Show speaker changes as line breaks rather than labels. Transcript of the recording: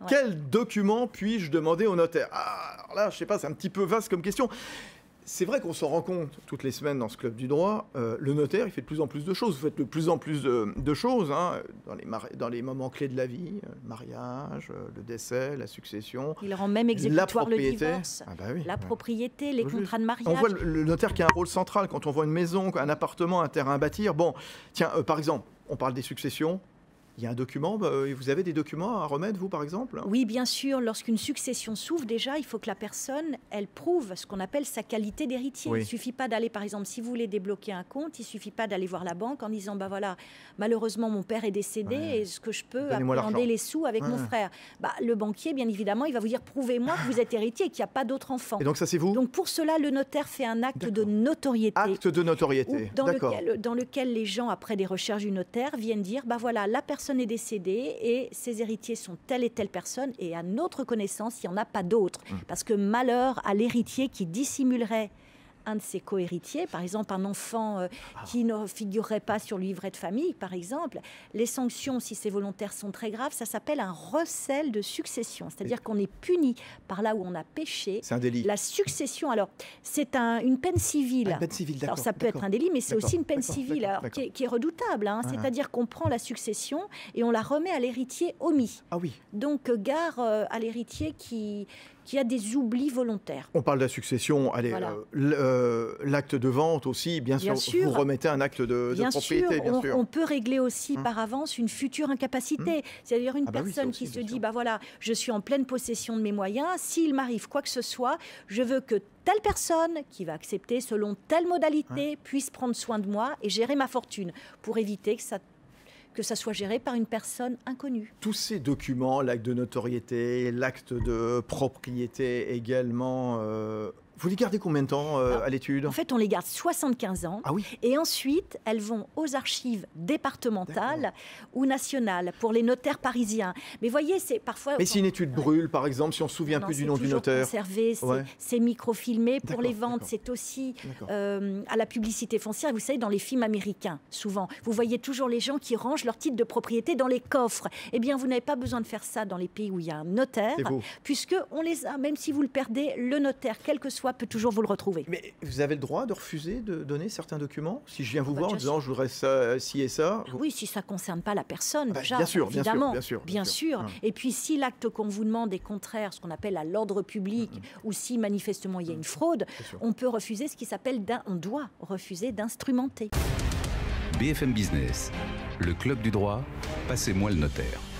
Ouais.
Quel document puis-je demander au notaire? Alors là, je ne sais pas, c'est un petit peu vaste comme question. C'est vrai qu'on s'en rend compte toutes les semaines dans ce club du droit. Le notaire, il fait de plus en plus de choses. Vous faites de plus en plus de choses dans les moments clés de la vie. Le mariage, le décès, la succession.
Il rend même exécutoire le divorce,
Oui,
la propriété, les contrats de mariage.
On voit le notaire qui a un rôle central quand on voit une maison, un appartement, un terrain à bâtir. Bon, tiens, par exemple, on parle des successions. Il y a un document, vous avez des documents à remettre, vous, par exemple?
Oui, bien sûr. Lorsqu'une succession s'ouvre, déjà, il faut que la personne, elle prouve ce qu'on appelle sa qualité d'héritier.
Oui.
Il ne suffit pas d'aller, par exemple, si vous voulez débloquer un compte, il ne suffit pas d'aller voir la banque en disant, voilà, malheureusement, mon père est décédé, est-ce que je peux appréhender les sous avec mon frère? Le banquier, bien évidemment, il va vous dire, prouvez-moi que vous êtes héritier et qu'il n'y a pas d'autres enfants.
Et donc ça, c'est vous?
Donc pour cela, le notaire fait un acte de notoriété.
Acte de notoriété,
dans lequel les gens, après des recherches du notaire, viennent dire, voilà, la personne est décédée, et ses héritiers sont telle et telle personne, et à notre connaissance, il n'y en a pas d'autres. Parce que malheur à l'héritier qui dissimulerait un de ses co-héritiers, par exemple un enfant qui ne figurerait pas sur le livret de famille, par exemple. Les sanctions, si c'est volontaire, sont très graves. Ça s'appelle un recel de succession. C'est-à-dire qu'on est puni par là où on a péché.
C'est un délit.
La succession, alors, c'est une peine civile.
Une peine civile, d'accord.
Alors, ça peut être un délit, mais c'est aussi une peine civile qui est redoutable. C'est-à-dire qu'on prend la succession et on la remet à l'héritier omis.
Ah oui.
Donc, gare à l'héritier qui a des oublis volontaires.
On parle de la succession, allez,
voilà.
L'acte de vente aussi, bien sûr, vous remettez un acte de propriété, bien sûr.
On peut régler aussi par avance une future incapacité. C'est-à-dire une personne qui se dit, voilà, je suis en pleine possession de mes moyens, s'il m'arrive quoi que ce soit, je veux que telle personne qui va accepter selon telle modalité puisse prendre soin de moi et gérer ma fortune, pour éviter que ça soit géré par une personne inconnue.
Tous ces documents, l'acte de notoriété, l'acte de propriété également, vous les gardez combien de temps à l'étude?
En fait, on les garde 75 ans.
Ah oui.
Et ensuite, elles vont aux archives départementales ou nationales pour les notaires parisiens. Mais voyez, c'est parfois...
Mais si une étude brûle, par exemple, si on se souvient plus du nom du notaire?
C'est conservé, c'est microfilmé. Pour les ventes, c'est aussi à la publicité foncière. Vous savez, dans les films américains, souvent, vous voyez toujours les gens qui rangent leur titre de propriété dans les coffres. Eh bien, vous n'avez pas besoin de faire ça dans les pays où il y a un notaire, puisque on les a, même si vous le perdez, le notaire, quel que soit, peut toujours vous le retrouver.
Mais vous avez le droit de refuser de donner certains documents? Si je viens vous voir en disant je voudrais ça, ci et ça.
Oui, si ça ne concerne pas la personne, déjà,
bien sûr,
évidemment.
Bien sûr.
Et puis si l'acte qu'on vous demande est contraire, ce qu'on appelle à l'ordre public, ou si manifestement il y a une fraude, on peut refuser ce qui s'appelle, on doit refuser d'instrumenter.
BFM Business, le club du droit, passez-moi le notaire.